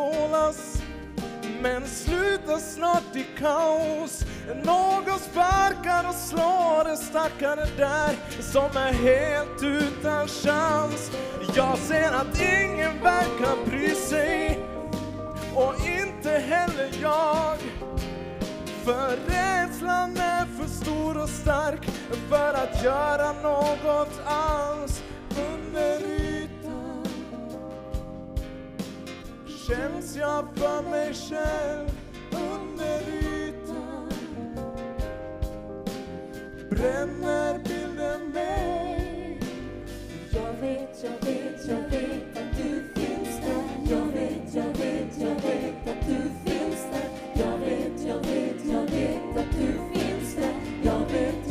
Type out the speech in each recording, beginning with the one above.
utplånas, men slutar snart i kaos. Någon sparkar och slår en stackare där som är helt utan chans. Jag ser att ingen verkar bry sig, och inte heller jag. För rädslan är för stor och stark för att göra något alls. Under ytan känns jag för mig själv. Under ytan bränner bilden mig. Jag vet att du finns där. Jag vet att du finns där. Jag vet att du finns där. Jag vet.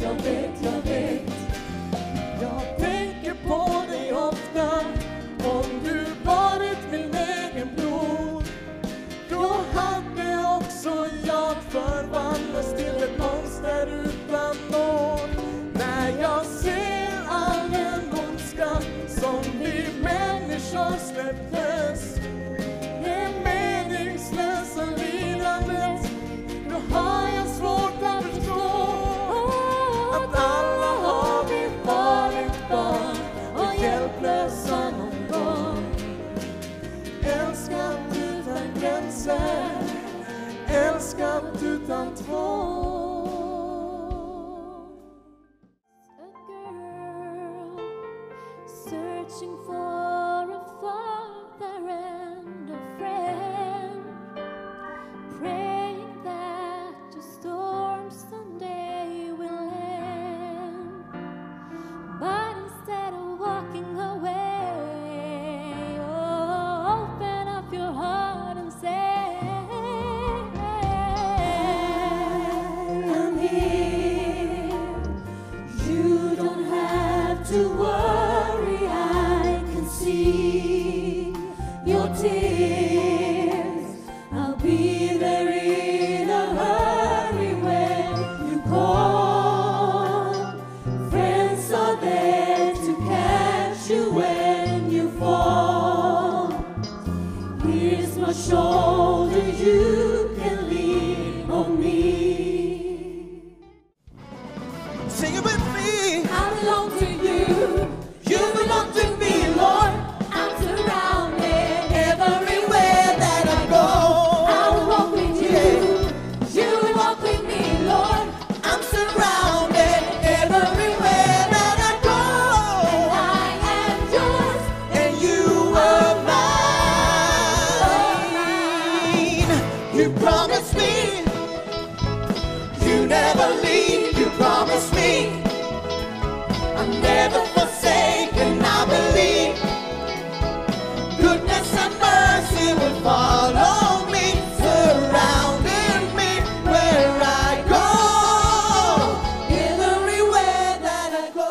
Jag tänker på dig ofta. Om du varit min egen bror, då hade också jag förvandlats till ett monster utan nåd. När jag ser all den ondska som vi människor släpptes, det meningslösa lidandet, då har jag svårt att förstå att alla har vi varit barn och hjälplösa någon gång. Älskat utan gränser, älskat utan tvång. Searching for a father and a friend, praying that the storm someday will end. But instead of walking away, open up your heart and say, I'm here. You don't have to worry, I can see your tears. I'll be there in a hurry when you call. Friends are there to catch you when you fall. Here's my shoulder, you can lean on me. Sing it with me. I belong to you. You belong to me, Lord. I'm surrounded everywhere that I go. I will walk with you. You will walk with me, Lord. I'm surrounded everywhere that I go. And I am yours, And you are mine. You promised me you never leave. You promised me I'm never forsaken. I believe goodness and mercy will follow me, surrounding me where I go, everywhere that I go.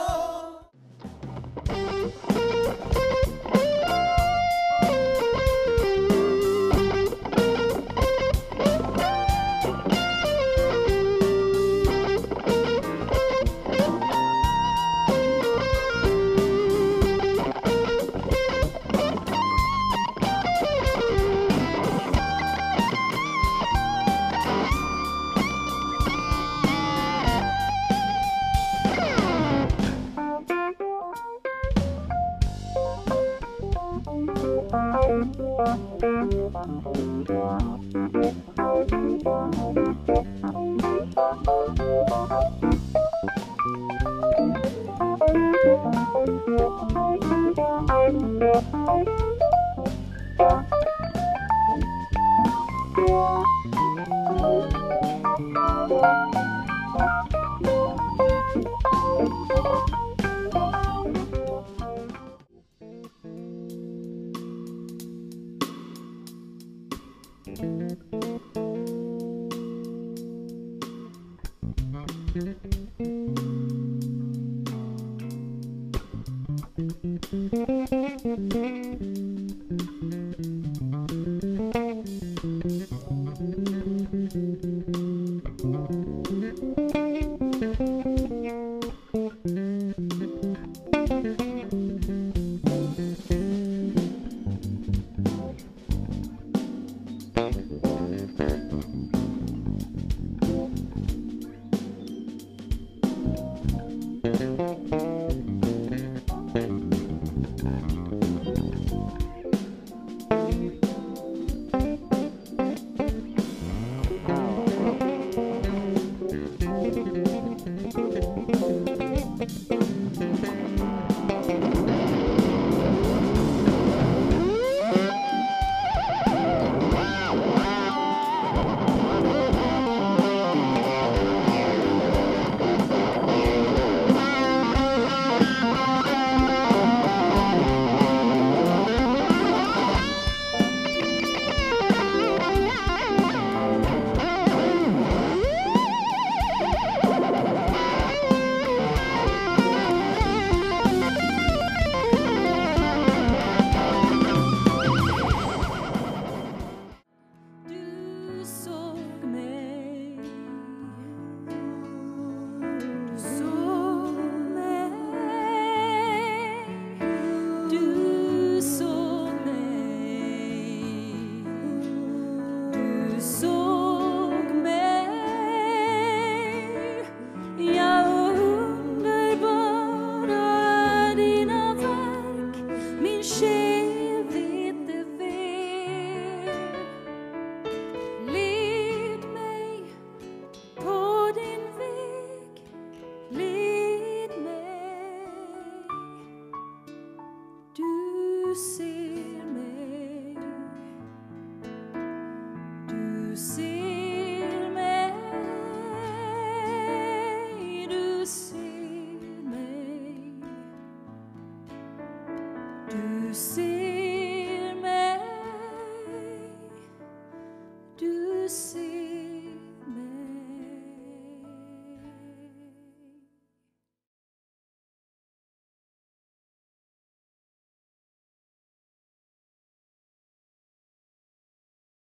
Du ser